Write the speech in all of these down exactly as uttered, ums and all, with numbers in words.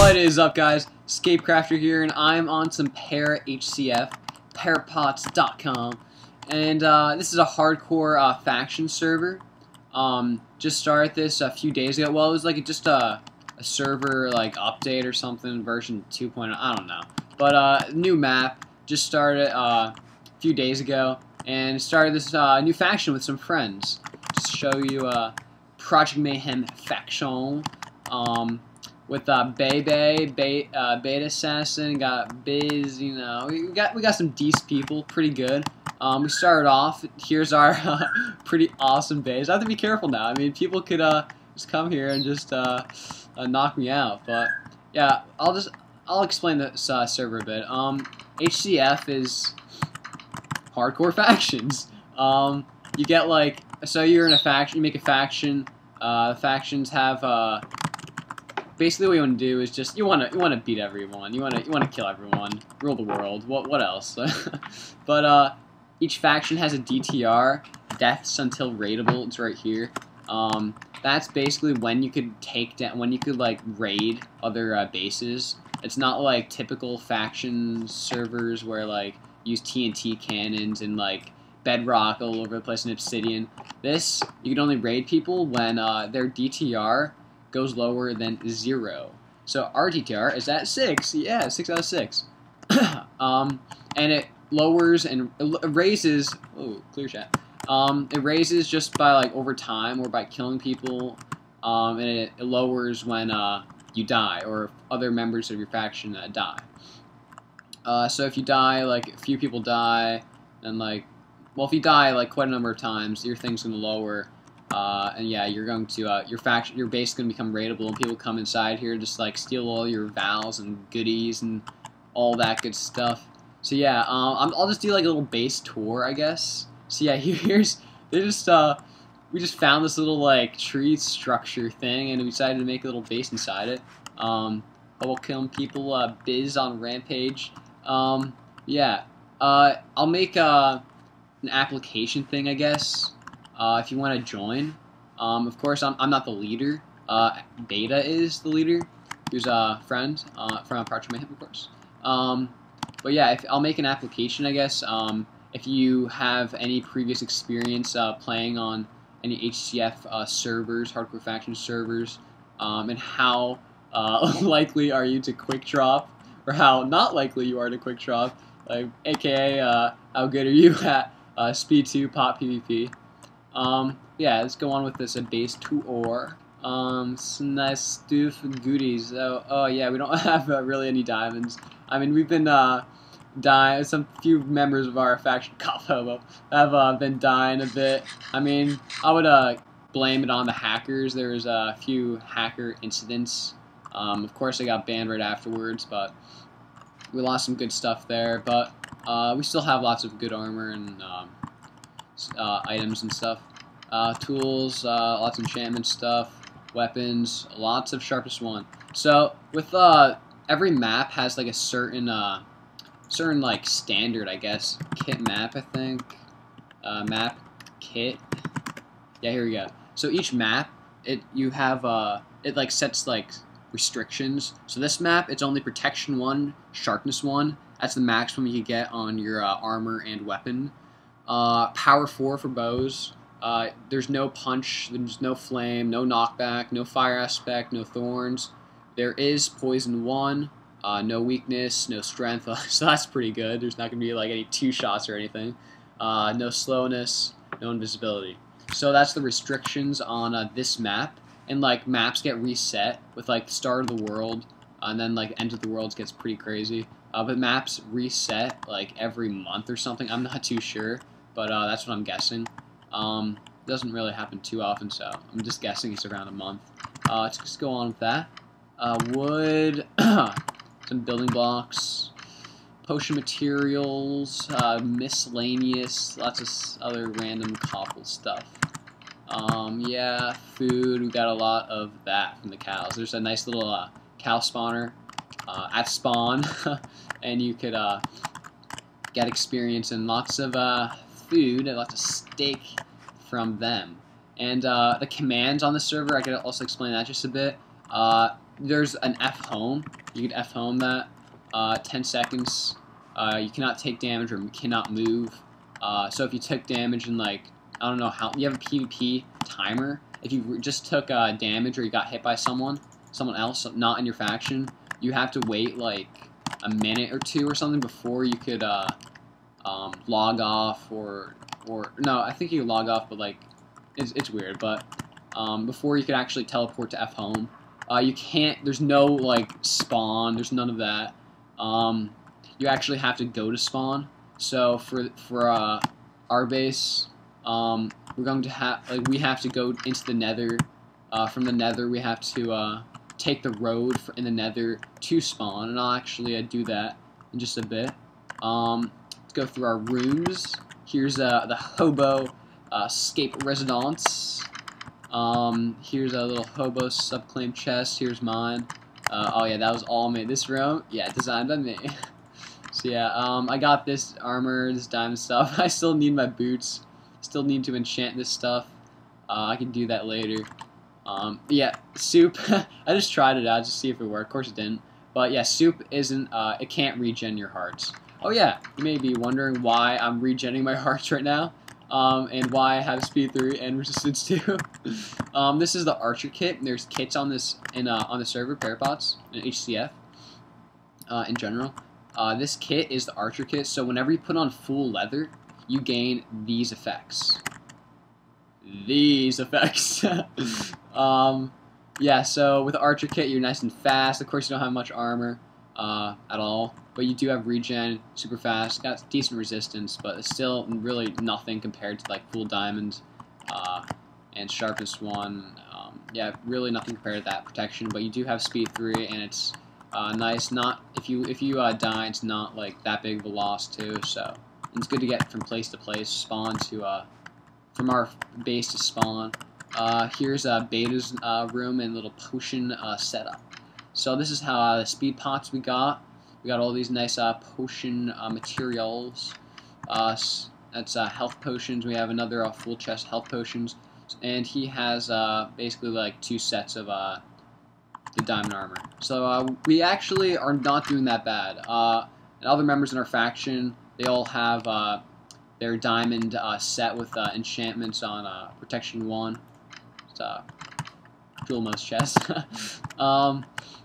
What is up, guys? Scapecrafter here, and I'm on some Para H C F, ParaPots dot com, and uh, this is a hardcore uh, faction server. Um, just started this a few days ago. Well, it was like just a, a server like update or something, version two point oh. I don't know, but uh, new map just started uh, a few days ago, and started this uh, new faction with some friends. Just to show you uh, Project Mayhem faction. Um, With uh, Bebe, Be uh, Beta Assassin, got Biz, you know, we got we got some decent people, pretty good. Um, we started off. Here's our uh, pretty awesome base. I have to be careful now. I mean, people could uh, just come here and just uh, uh, knock me out. But yeah, I'll just I'll explain this uh, server a bit. Um, H C F is hardcore factions. Um, you get like so you're in a faction. You make a faction. Uh, the factions have. Uh, Basically, what you want to do is just you want to you want to beat everyone. You want to you want to kill everyone, rule the world. What what else? But uh, each faction has a D T R, deaths until raidable. It's right here. Um, that's basically when you could take down, when you could like raid other uh, bases. It's not like typical faction servers where like use T N T cannons and like bedrock all over the place in Obsidian. This you can only raid people when uh, their D T R goes lower than zero. So our D T R is at six. Yeah, six out of six. um, and it lowers and it raises. Oh, clear chat. Um, it raises just by like over time or by killing people. Um, and it, it lowers when uh, you die or if other members of your faction uh, die. Uh, so if you die, like a few people die, and like, well, if you die like quite a number of times, your thing's gonna lower. Uh, and yeah, you're going to, uh, your faction, your base is going to become raidable, and people come inside here just, like, steal all your vowels and goodies and all that good stuff. So yeah, um, I'm, I'll just do, like, a little base tour, I guess. So yeah, here's, they just, uh, we just found this little, like, tree structure thing, and we decided to make a little base inside it. Um, double killing people, uh, Biz on Rampage. Um, yeah, uh, I'll make, uh, an application thing, I guess. Uh, if you want to join, um, of course, I'm, I'm not the leader. Uh, Beta is the leader, who's a friend uh, from Project Mayhem, of course. Um, but yeah, if, I'll make an application, I guess. Um, if you have any previous experience uh, playing on any H C F uh, servers, hardcore faction servers, um, and how uh, likely are you to quick drop, or how not likely you are to quick drop, like A K A uh, how good are you at uh, speed two pop PvP. Um, yeah, let's go on with this, a base tour. Um, some nice stuff and goodies. Oh, oh yeah, we don't have uh, really any diamonds. I mean, we've been, uh, dying, some few members of our faction, Hobo, have, uh, been dying a bit. I mean, I would, uh, blame it on the hackers. There was a few hacker incidents. Um, of course, I got banned right afterwards, but we lost some good stuff there. But, uh, we still have lots of good armor and, um, Uh, items and stuff, uh, tools, uh, lots of enchantment stuff, weapons, lots of sharpest one. So with uh, every map has like a certain uh, certain like standard, I guess, kit map. I think uh, map kit. Yeah, here we go. So each map, it you have uh, it like sets like restrictions. So this map, it's only protection one, sharpness one. That's the maximum you can get on your uh, armor and weapon. Uh, power four for bows. Uh, there's no punch, there's no flame, no knockback, no fire aspect, no thorns. There is poison one, uh, no weakness, no strength, so that's pretty good. There's not going to be like any two shots or anything. Uh, no slowness, no invisibility. So that's the restrictions on uh, this map. And like maps get reset with like the start of the world, uh, and then like end of the world gets pretty crazy. Uh, but maps reset like every month or something. I'm not too sure. But uh, that's what I'm guessing. Um, doesn't really happen too often, so I'm just guessing it's around a month. Uh, let's just go on with that. Uh, wood, some building blocks, potion materials, uh, miscellaneous, lots of other random cobble stuff. Um, yeah, food. We got a lot of that from the cows. There's a nice little uh, cow spawner uh, at spawn, and you could uh, get experience and lots of uh, food and lots of steak from them. And uh, the commands on the server, I could also explain that just a bit. Uh, there's an F home. You could F home that. Uh, ten seconds. Uh, you cannot take damage or cannot move. Uh, so if you took damage in like, I don't know how, you have a PvP timer. If you just took uh, damage or you got hit by someone, someone else, not in your faction, you have to wait like a minute or two or something before you could uh, um, log off or, or, no, I think you can log off, but like, it's, it's weird, but um, before you could actually teleport to F home. Uh, you can't, there's no like spawn, there's none of that. Um, you actually have to go to spawn. So for for uh, our base, um, we're going to have like we have to go into the Nether. Uh, from the Nether, we have to uh, take the road for, in the Nether to spawn, and I'll actually uh, do that in just a bit. Um, let's go through our rooms. Here's uh, the hobo uh, scape residence. Um, here's a little hobo subclaim chest. Here's mine. Uh, oh yeah, that was all made. This room, yeah, designed by me. So yeah, um, I got this armor, this diamond stuff. I still need my boots. Still need to enchant this stuff. Uh, I can do that later. Um, yeah, soup. I just tried it out just to see if it worked. Of course it didn't. But yeah, soup isn't. Uh, it can't regen your hearts. Oh yeah, you may be wondering why I'm regenning my hearts right now. Um, and why I have speed three and resistance two. um, this is the archer kit. There's kits on this in uh, on the server, ParaPots and H C F uh, in general. Uh, this kit is the archer kit, so whenever you put on full leather, you gain these effects. These effects. um, yeah, so with the archer kit, you're nice and fast. Of course, you don't have much armor uh, at all, but you do have regen, super fast, got decent resistance, but it's still really nothing compared to like full diamond uh, and sharpest one. Um, yeah, really nothing compared to that protection, but you do have speed three, and it's uh, nice. Not if you if you uh, die, it's not like that big of a loss too. So it's good to get from place to place, spawn to uh, from our base to spawn. Uh, here's uh, Beta's uh, room and little potion uh, setup. So this is how uh, the speed pots we got. We got all these nice uh, potion uh, materials. Uh, that's uh, health potions. We have another uh, full chest health potions, and he has uh, basically like two sets of uh, the diamond armor. So uh, we actually are not doing that bad. Uh, and other members in our faction, they all have uh, their diamond uh, set with uh, enchantments on uh, protection one. It's uh, Jewel Most chest. um,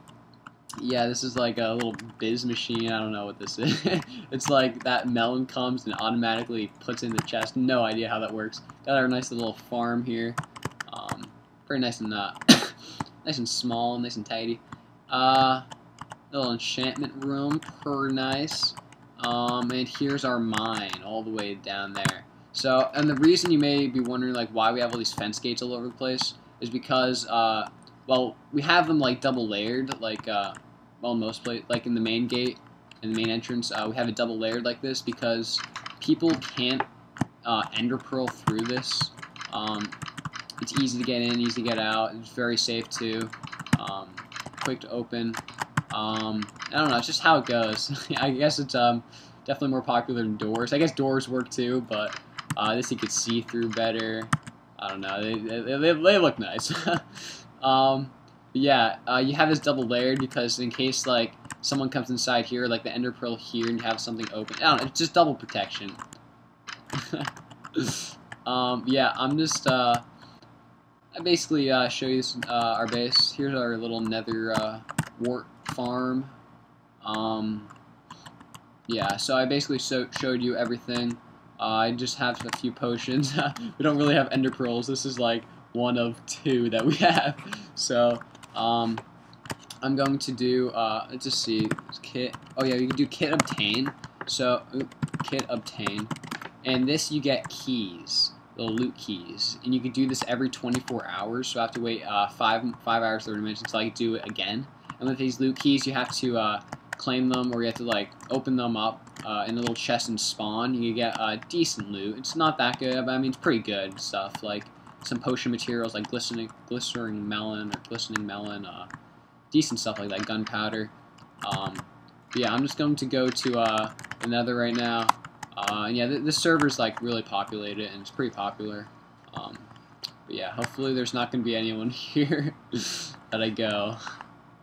Yeah, this is like a little biz machine. I don't know what this is. It's like that melon comes and automatically puts in the chest. No idea how that works. Got our nice little farm here. Um, very nice and uh, nice and small, nice and tidy. Uh, little enchantment room, per nice. Um, and here's our mine, all the way down there. So, and the reason you may be wondering like why we have all these fence gates all over the place is because uh, well, we have them like double layered, like uh. Well, most place, like in the main gate, in the main entrance, uh, we have it double layered like this because people can't uh, ender pearl through this. Um, it's easy to get in, easy to get out. It's very safe too. Um, quick to open. Um, I don't know. It's just how it goes. I guess it's um, definitely more popular than doors. I guess doors work too, but uh, this you could see through better. I don't know. They they, they, they look nice. um, Yeah, uh, you have this double layered because in case like someone comes inside here, like the ender pearl here, and you have something open. I don't know, it's just double protection. um, yeah, I'm just uh, I basically uh, show you this, uh, our base. Here's our little nether uh, wart farm. Um, yeah, so I basically so showed you everything. Uh, I just have a few potions. We don't really have ender pearls. This is like one of two that we have. So. Um, I'm going to do, uh, let's just see, kit, oh yeah, you can do kit obtain, so, oop, kit obtain, and this you get keys, little loot keys, and you can do this every twenty-four hours, so I have to wait, uh, five, five hours, thirty minutes until I do it again, and with these loot keys, you have to, uh, claim them, or you have to, like, open them up, uh, in a little chest and spawn. You get, uh, decent loot. It's not that good, but I mean, it's pretty good stuff, like, some potion materials like glistening, glistering melon or glistening melon, uh, decent stuff like that, gunpowder. Um, yeah, I'm just going to go to uh, the Nether right now. Uh, and yeah, th this server's like really populated and it's pretty popular. Um, but yeah, hopefully there's not going to be anyone here that I go.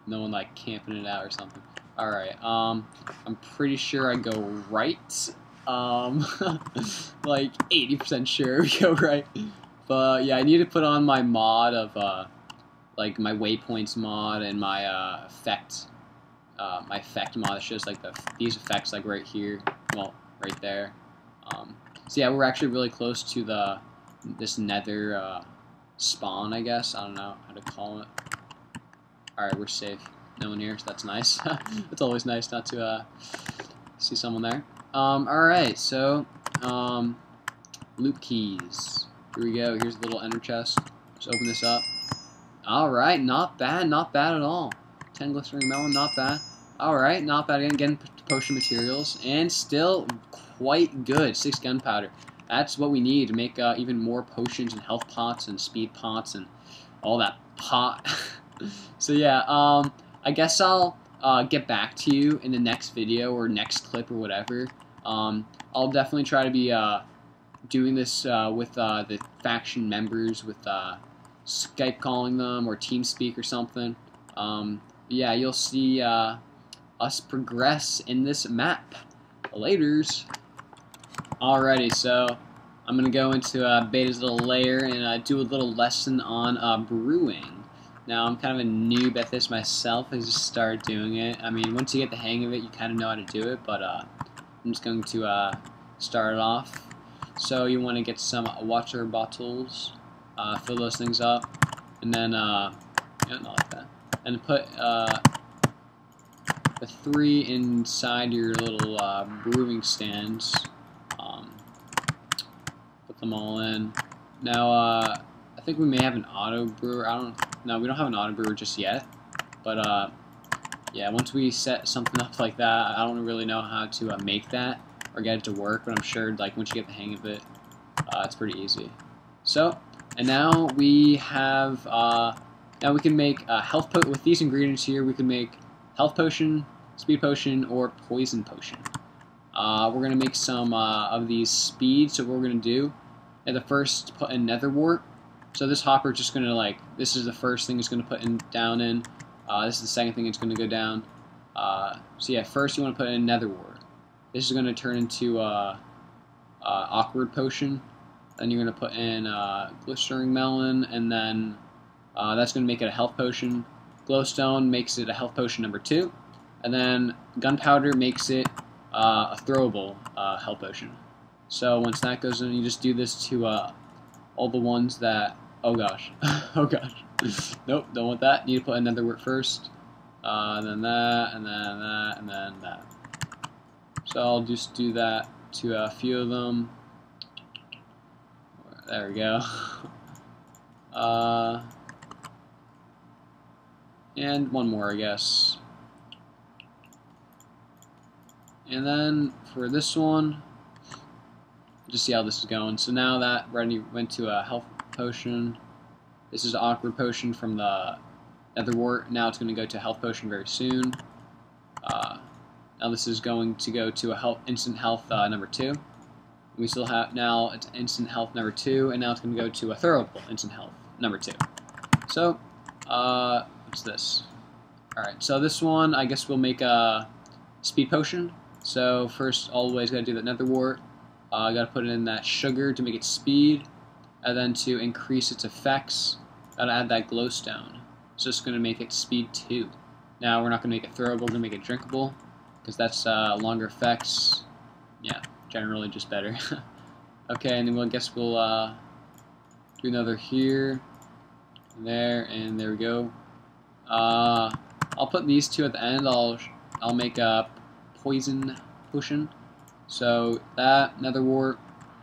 No one like camping it out or something. Alright, um, I'm pretty sure I go right. Um, like eighty percent sure we go right. But yeah, I need to put on my mod of, uh, like my waypoints mod and my, uh, effect, uh, my effect mod that shows like the, these effects like right here, well, right there. Um, so yeah, we're actually really close to the, this nether, uh, spawn, I guess. I don't know how to call it. Alright, we're safe. No one here, so that's nice. It's always nice not to uh, see someone there. Um, Alright, so, um, loot keys. Here we go. Here's a little ender chest. Just open this up. Alright, not bad, not bad at all. ten glistering melon, not bad. Alright, not bad again. Getting potion materials. And still quite good. six gunpowder. That's what we need to make uh, even more potions and health pots and speed pots and all that pot. So yeah, um, I guess I'll uh, get back to you in the next video or next clip or whatever. Um, I'll definitely try to be uh, doing this uh, with uh, the faction members, with uh, Skype calling them or TeamSpeak or something. Um, yeah, you'll see uh, us progress in this map. Laters. Alrighty, so I'm going to go into uh, Beta's little lair and uh, do a little lesson on uh, brewing. Now, I'm kind of a noob at this myself. I just started doing it. I mean, once you get the hang of it, you kind of know how to do it, but uh, I'm just going to uh, start it off. So you want to get some water bottles, uh, fill those things up, and then, uh, yeah, not like that, and put uh, the three inside your little uh, brewing stands. Um, put them all in. Now, uh, I think we may have an auto brewer. I don't. No, we don't have an auto brewer just yet. But uh, yeah, once we set something up like that, I don't really know how to uh, make that or get it to work. But I'm sure, like, once you get the hang of it, uh, it's pretty easy. So, and now we have. Uh, now we can make a health pot with these ingredients here. We can make health potion, speed potion, or poison potion. Uh, we're gonna make some uh, of these speed. So what we're gonna do, at the first, put in nether wart. So this hopper is just going to, like, this is the first thing it's going to put in, down in. Uh, this is the second thing it's going to go down. Uh, so yeah, first you want to put in nether wart. This is going to turn into uh, uh, awkward potion. Then you're going to put in uh, glistering melon, and then uh, that's going to make it a health potion. Glowstone makes it a health potion number two. And then gunpowder makes it uh, a throwable uh, health potion. So once that goes in, you just do this to uh, all the ones that... Oh gosh. Oh gosh. Nope, don't want that. Need to put another word first. Uh, and then that, and then that, and then that. So I'll just do that to a few of them. There we go. Uh, and one more, I guess. And then for this one, just see how this is going. So now that ready went to a health potion. This is an awkward potion from the nether wart. Now it's going to go to a health potion very soon. Uh, now this is going to go to a health instant health uh, number two. We still have now it's instant health number two, and now it's going to go to a throwable instant health number two. So, uh, what's this? All right. So this one, I guess we'll make a speed potion. So first, always got to do that nether wart. I uh, got to put in that sugar to make it speed. And then to increase its effects, gotta add that glowstone. So it's gonna make it speed two. Now we're not gonna make it throwable, we're gonna make it drinkable, because that's uh, longer effects. Yeah, generally just better. Okay, and then we'll I guess we'll uh, do another here, and there, and there we go. Uh, I'll put these two at the end. I'll I'll make a poison potion. So that nether wart.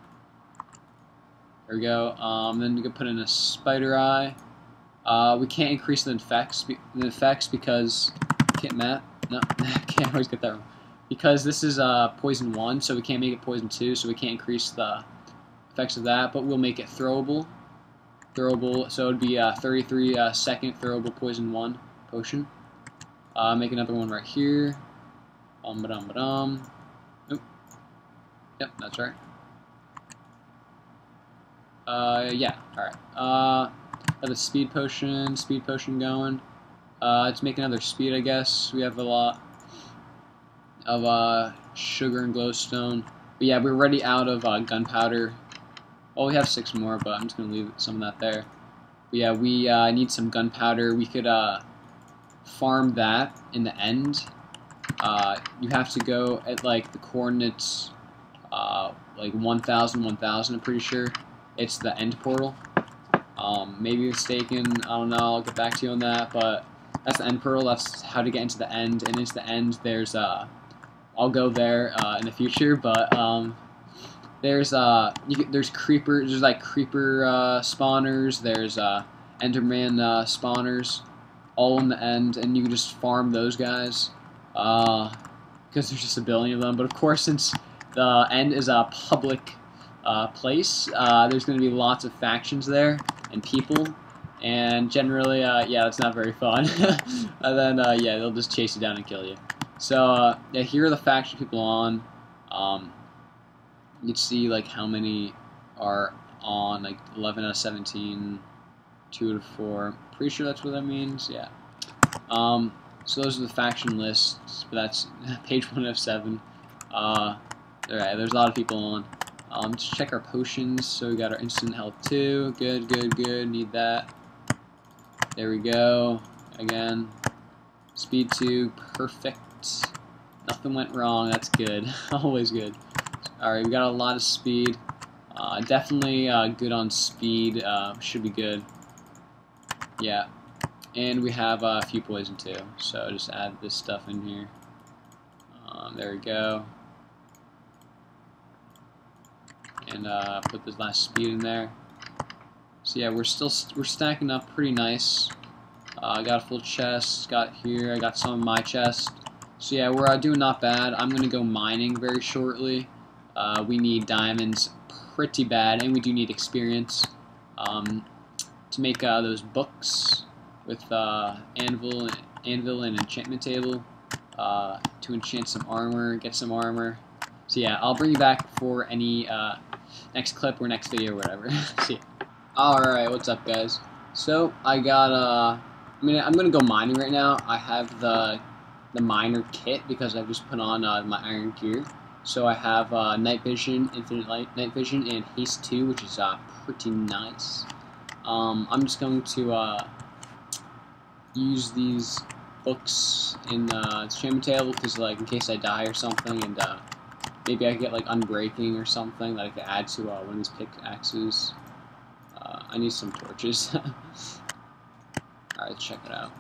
There we go. Um, then you can put in a spider eye. Uh, we can't increase the effects, the effects because can't map. No, can't always get that wrong. Because this is uh, poison one, so we can't make it poison two, so we can't increase the effects of that. But we'll make it throwable. Throwable. So it'd be a thirty-three uh, second throwable poison one potion. Uh, make another one right here. Um, ba dum ba dum. Oop. Yep, that's right. Uh, yeah, alright. Uh, have a speed potion, speed potion going. Uh, let's make another speed, I guess. We have a lot of uh, sugar and glowstone. But yeah, we're already out of uh, gunpowder. Well, we have six more, but I'm just going to leave some of that there. But yeah, we uh, need some gunpowder. We could uh, farm that in the end. Uh, you have to go at like the coordinates uh, like one thousand, one thousand, I'm pretty sure. It's the end portal. Um, maybe mistaken, I don't know, I'll get back to you on that, but that's the end portal. That's how to get into the end, and into the end there's, uh, I'll go there uh, in the future, but um, there's, uh, you can, there's creepers, there's like creeper uh, spawners, there's uh, Enderman uh, spawners, all in the end, and you can just farm those guys, uh, because there's just a billion of them, but of course, since the end is a public uh, place, uh, there's going to be lots of factions there, and people, and generally, uh, yeah, that's not very fun. And then, uh, yeah, they'll just chase you down and kill you. So, uh, yeah, here are the faction people on. Um, you can see, like, how many are on, like, eleven out of seventeen, two out of four. Pretty sure that's what that means, yeah. Um, so those are the faction lists, but that's page one of seven. Uh, alright, there's a lot of people on. Um, just check our potions. So we got our instant health two. Good, good, good. Need that. There we go. Again. Speed two. Perfect. Nothing went wrong. That's good. Always good. Alright, we got a lot of speed. Uh, definitely uh, good on speed. Uh, should be good. Yeah. And we have uh, a few poison too. So just add this stuff in here. Um, there we go. And uh, put this last speed in there. So yeah, we're still st we're stacking up pretty nice. Uh, I got a full chest. Got here. I got some of my chest. So yeah, we're uh, doing not bad. I'm gonna go mining very shortly. Uh, we need diamonds pretty bad, and we do need experience um, to make uh, those books with uh, anvil, anvil and enchantment table uh, to enchant some armor, get some armor. So yeah, I'll bring you back for any uh, next clip or next video or whatever. See ya. Alright, what's up guys? So, I got, uh, I mean, I'm gonna go mining right now. I have the, the miner kit because I just put on uh, my iron gear. So I have uh, night vision, infinite light, night vision, and haste two, which is uh, pretty nice. Um, I'm just going to uh, use these books in the uh, enchantment table because, like, in case I die or something, and uh, maybe I could get like unbreaking or something that I could add to uh, one of these pickaxes. Uh, I need some torches. Alright, let's check it out.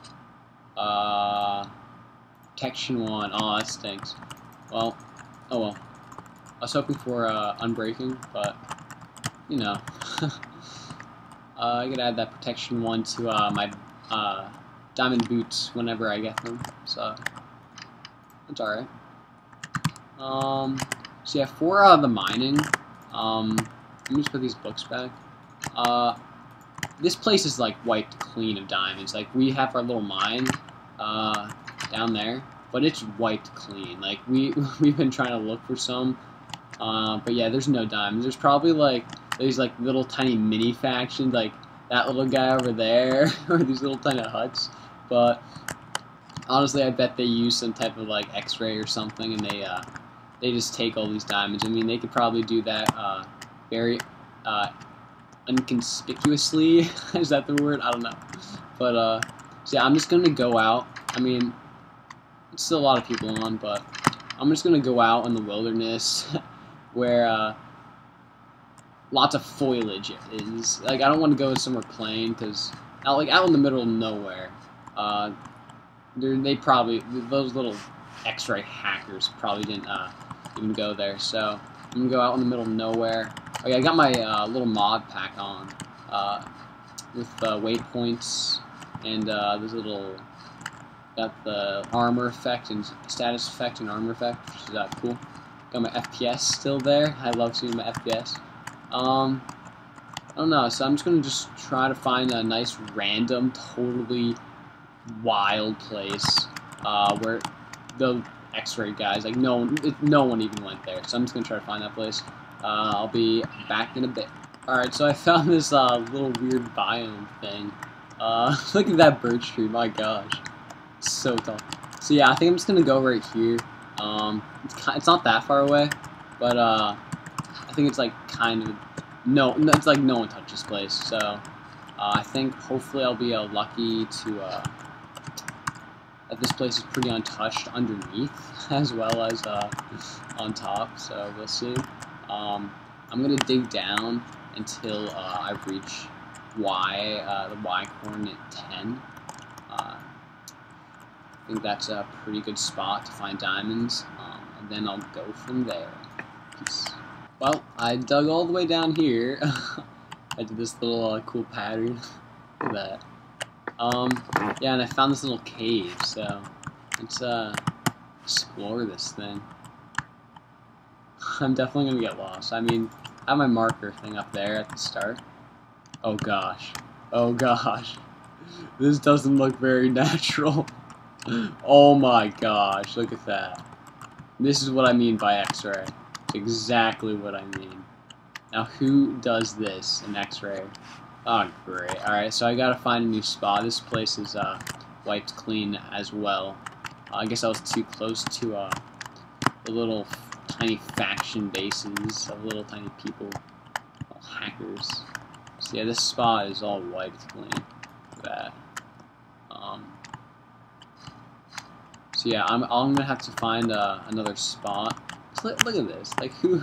Uh, protection one. Oh, that stinks. Well, oh well. I was hoping for uh, unbreaking, but you know. uh, I could add that protection one to uh, my uh, diamond boots whenever I get them. So that's alright. Um, so yeah, for uh, the mining, um, let me just put these books back. Uh, this place is like wiped clean of diamonds. Like we have our little mine, uh, down there, but it's wiped clean. Like we we've been trying to look for some, uh, but yeah, there's no diamonds. There's probably like these like little tiny mini factions, like that little guy over there, or these little tiny huts. But honestly, I bet they use some type of like X-ray or something, and they uh. They just take all these diamonds. I mean, they could probably do that uh, very uh, inconspicuously. Is that the word? I don't know. But, uh, so yeah, I'm just going to go out. I mean, it's still a lot of people on, but I'm just going to go out in the wilderness where uh, lots of foliage is. Like, I don't want to go somewhere plain because, out, like, out in the middle of nowhere, uh, they probably, those little X-ray hackers probably didn't uh, even go there, so I'm gonna go out in the middle of nowhere. Okay, I got my uh, little mod pack on uh, with uh, waypoints and uh, this little, got the armor effect and status effect and armor effect, which is uh, cool. Got my F P S still there. I love seeing my F P S. Um, I don't know, so I'm just gonna just try to find a nice random, totally wild place uh, where the X-ray guys, like no one, no one even went there. So I'm just gonna try to find that place. Uh, I'll be back in a bit. All right, so I found this uh, little weird biome thing. Uh, look at that birch tree, my gosh. It's so tall. So yeah, I think I'm just gonna go right here. Um, it's, kind, it's not that far away, but uh, I think it's like kind of, no, no it's like no one touched this place, so uh, I think hopefully I'll be uh, lucky to, uh, that this place is pretty untouched underneath, as well as uh, on top, so we'll see. Um, I'm gonna dig down until uh, I reach Y, uh, the Y coordinate ten. Uh, I think that's a pretty good spot to find diamonds, um, and then I'll go from there. Peace. Well, I dug all the way down here. I did this little uh, cool pattern. Look at that. Um, yeah, and I found this little cave, so let's uh, explore this thing. I'm definitely gonna get lost. I mean, I have my marker thing up there at the start. Oh gosh. Oh gosh. This doesn't look very natural. Oh my gosh, look at that. This is what I mean by X-ray. It's exactly what I mean. Now who does this in X-ray? Oh great. Alright, so I gotta find a new spot. This place is uh, wiped clean as well. Uh, I guess I was too close to uh, the little tiny faction bases of little tiny people. Little hackers. So yeah, this spot is all wiped clean. Look at that. Um, So yeah, I'm, I'm gonna have to find uh, another spot. Look, look at this, like who?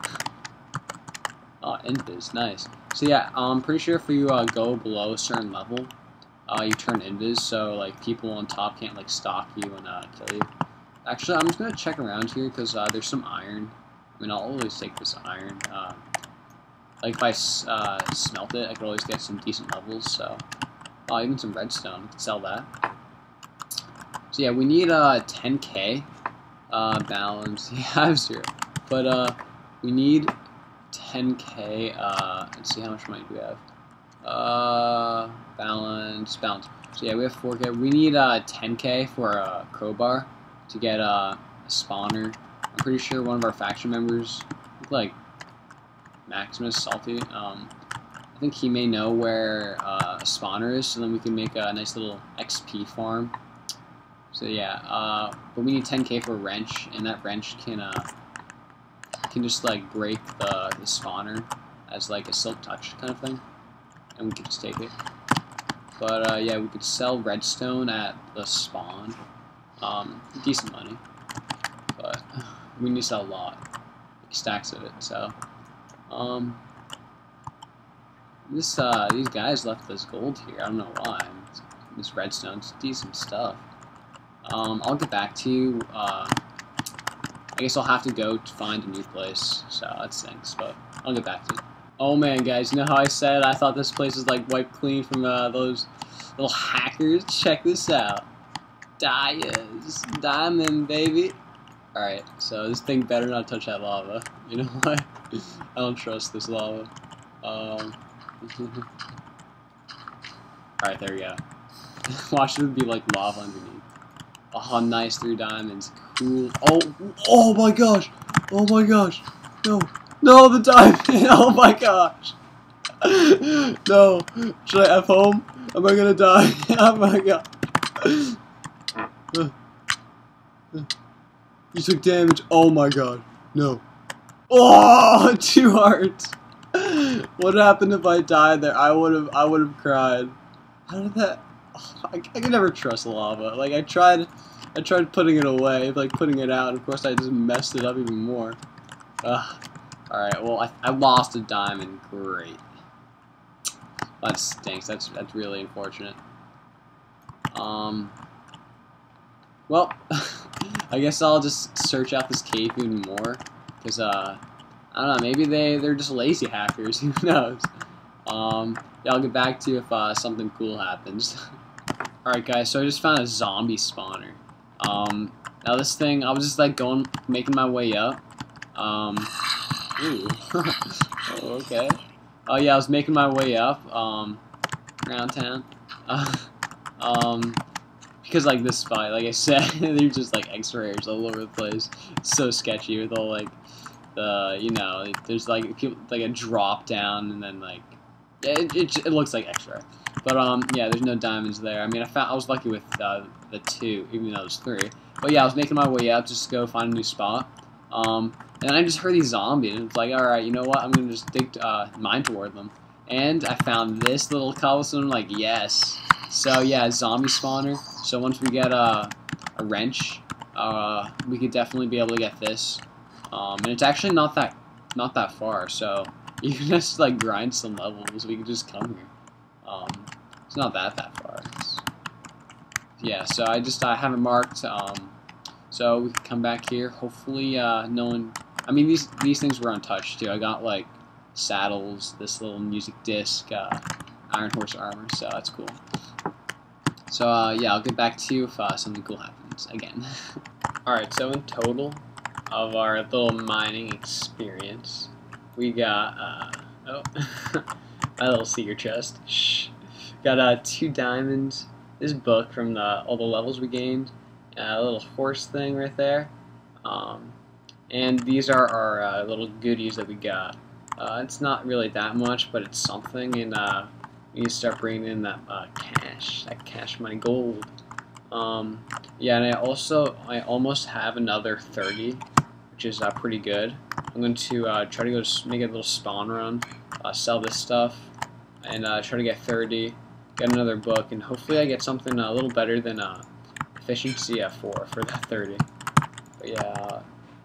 Oh, invis, nice. So yeah, I'm pretty sure if you uh, go below a certain level, uh, you turn invis, so like people on top can't like stalk you and uh, kill you. Actually, I'm just gonna check around here because uh, there's some iron. I mean, I'll always take this iron. Uh, like if I uh, smelt it, I could always get some decent levels. So, oh, even some redstone, I could sell that. So yeah, we need uh, ten K uh, balance. Yeah, I have zero, but uh, we need ten K. Uh, let's see how much money do we have. Uh, balance, balance. So yeah, we have four K. We need uh, ten K for a crowbar to get uh, a spawner. I'm pretty sure one of our faction members, like Maximus Salty, um, I think he may know where uh, a spawner is, so then we can make a nice little X P farm. So yeah, uh, but we need ten K for a wrench, and that wrench can uh, can just like break the, the spawner as like a silk touch kind of thing, and we can just take it. But uh, yeah, we could sell redstone at the spawn, um, decent money, but we need to sell a lot, like stacks of it. So um, this uh, these guys left us gold here. I don't know why. This redstone's decent stuff. Um, I'll get back to you. Uh, I guess I'll have to go to find a new place, so that stinks, but I'll get back to you. Oh man, guys, you know how I said I thought this place was like wiped clean from uh, those little hackers? Check this out. Dias. Diamond, baby. Alright, so this thing better not touch that lava. You know what? I don't trust this lava. Um, Alright, there we go. Watch it be like lava underneath. Oh, nice, three diamonds. Cool. Oh, oh my gosh. Oh my gosh. No. No, the diamond. Oh my gosh. No. Should I F home? Am I gonna die? Oh my god. You took damage. Oh my god. No. Oh, two hearts. What happened if I died there? I would have. I would have cried. How did that? I, I can never trust lava. Like I tried, I tried putting it away, like putting it out. And of course, I just messed it up even more. Ugh. All right. Well, I, I lost a diamond. Great. That stinks. That's that's really unfortunate. Um. Well, I guess I'll just search out this cave even more, cause uh, I don't know. Maybe they they're just lazy hackers. Who knows? Um. Yeah, I'll get back to you if uh, something cool happens. Alright guys, so I just found a zombie spawner. Um, now this thing, I was just like going, making my way up. Um, ooh. Oh, okay. Oh yeah, I was making my way up, um, around town. Uh, um, because like this spot, like I said, they're just like X-rays all over the place. It's so sketchy with all like, the, you know, there's like, like a drop down and then like, Yeah, it, it, it looks like extra. But, um, yeah, there's no diamonds there. I mean, I found I was lucky with uh, the two, even though it was three. But, yeah, I was making my way up just to go find a new spot. Um, and I just heard these zombies, and it's like, alright, you know what? I'm going to just dig, uh, mine toward them. And I found this little cobblestone, I'm like, yes. So, yeah, zombie spawner. So once we get uh, a wrench, uh, we could definitely be able to get this. Um, and it's actually not that, not that far, so you can just, like, grind some levels. We can just come here. Um, it's not that that far. It's, yeah, so I just I have it marked. Um, so we can come back here. Hopefully, uh, no one. I mean, these these things were untouched too. I got like saddles, this little music disc, uh, Iron Horse armor. So that's cool. So uh, yeah, I'll get back to you if uh, something cool happens again. All right. So in total of our little mining experience, we got uh, oh. My little secret chest. Shh. Got uh, two diamonds. This book from the, all the levels we gained. Uh, a little horse thing right there. Um, and these are our uh, little goodies that we got. Uh, it's not really that much, but it's something. And uh, we need to start bringing in that uh, cash, that cash money, gold. Um, yeah, and I also I almost have another thirty, which is uh, pretty good. I'm going to uh, try to go make a little spawn run, uh, sell this stuff, and uh, try to get thirty, get another book, and hopefully I get something a little better than uh, efficiency at four for that thirty. But yeah,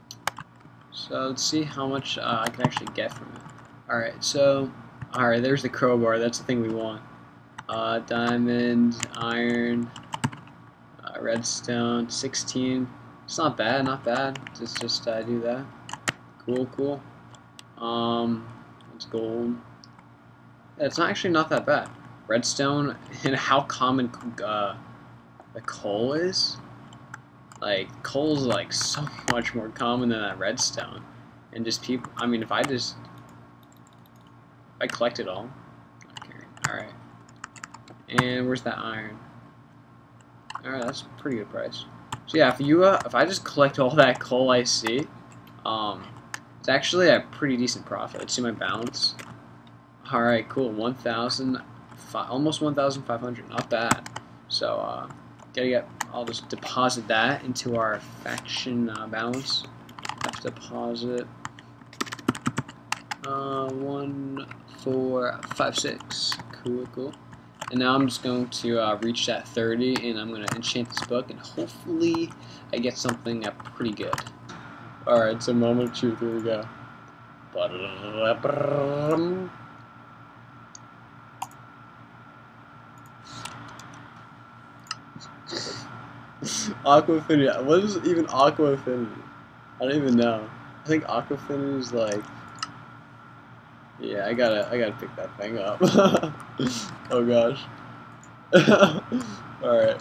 so let's see how much uh, I can actually get from it. Alright, so, alright, there's the crowbar, that's the thing we want. Uh, diamond, iron, uh, redstone, sixteen. It's not bad, not bad. Just, just uh, do that. Cool, cool. Um, it's gold. Yeah, it's not actually not that bad. Redstone, and how common uh, the coal is. Like, coal's like so much more common than that redstone. And just people, I mean, if I just, if I collect it all. Okay, alright. And where's that iron? Alright, that's a pretty good price. So yeah, if you, uh, if I just collect all that coal I see, um, it's actually a pretty decent profit. Let's see my balance. Alright, cool. one thousand, almost one thousand five hundred. Not bad. So, uh, gotta get, I'll just deposit that into our faction uh, balance. Have to deposit. Uh, one, four, five, six. Cool, cool. And now I'm just going to uh, reach that thirty, and I'm going to enchant this book, and hopefully I get something uh, pretty good. Alright, so moment of truth, here we go. Aqua Affinity. What is even Aqua Affinity? I don't even know. I think Aqua Affinity is like... Yeah, I gotta, I gotta pick that thing up. Oh gosh. Alright.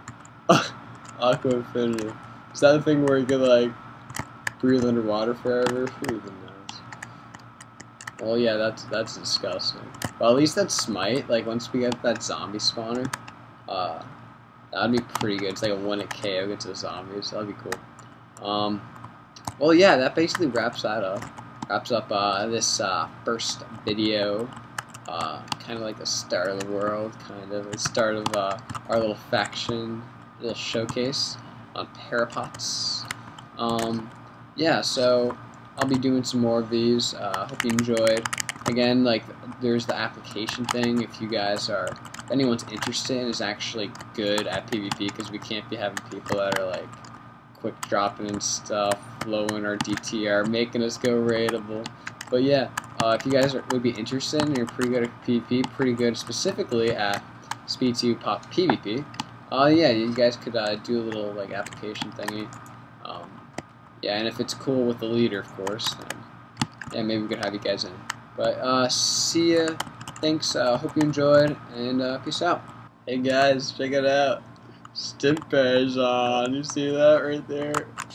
Aqua Affinity. Is that the thing where you can like breathe underwater forever? Who even knows? Well, yeah, that's that's disgusting. Well, at least that smite. Like once we get that zombie spawner, uh, that'd be pretty good. It's like a one hit K O against the zombies. That'd be cool. Um, well, yeah, that basically wraps that up. Wraps up uh, this uh, first video. Uh, kind of like the start of the world, kind of the start of uh, our little faction, little showcase on ParaPots. Um, yeah, so I'll be doing some more of these. Uh, hope you enjoyed. Again, like there's the application thing. If you guys are, if anyone's interested, is actually good at PvP because we can't be having people that are like quick dropping and stuff, lowering our D T R, making us go raidable. But yeah, uh, if you guys are, would be interested and you're pretty good at PvP, pretty good specifically at Speed two Pop PvP, uh, yeah, you guys could uh, do a little like application thingy. Um, yeah, and if it's cool with the leader, of course, then yeah, maybe we could have you guys in. But uh, see ya. Thanks. Uh, hope you enjoyed, and uh, peace out. Hey guys, check it out. Stimpy's on. You see that right there?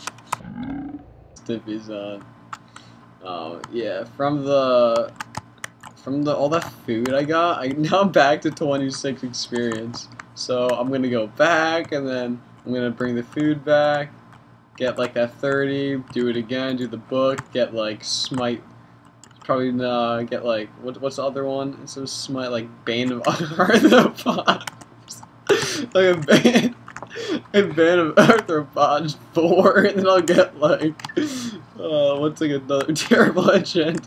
Stimpy's on. Oh yeah, from the from the all the food I got, I now I'm back to twenty-six experience. So I'm gonna go back, and then I'm gonna bring the food back, get like that thirty, do it again, do the book, get like smite, probably uh, get like what, what's the other one? It's so smite like Bane of Arthropods. Like a Bane, a Bane of Arthropods four, and then I'll get like uh, what's like another terrible enchant.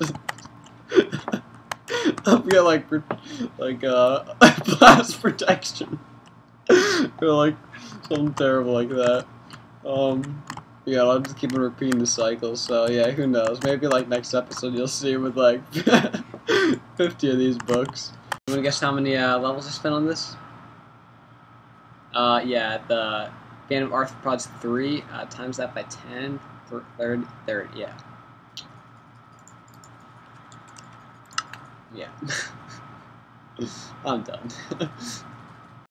I'll get like like uh blast protection or like something terrible like that. Um. Yeah, I'll just keep on repeating the cycle, so yeah, who knows. Maybe like next episode you'll see with like fifty of these books. You wanna guess how many uh, levels I spent on this? Uh, yeah, the Band of Arthropods three, uh, times that by ten, thirty, thirty, yeah. Yeah. I'm done.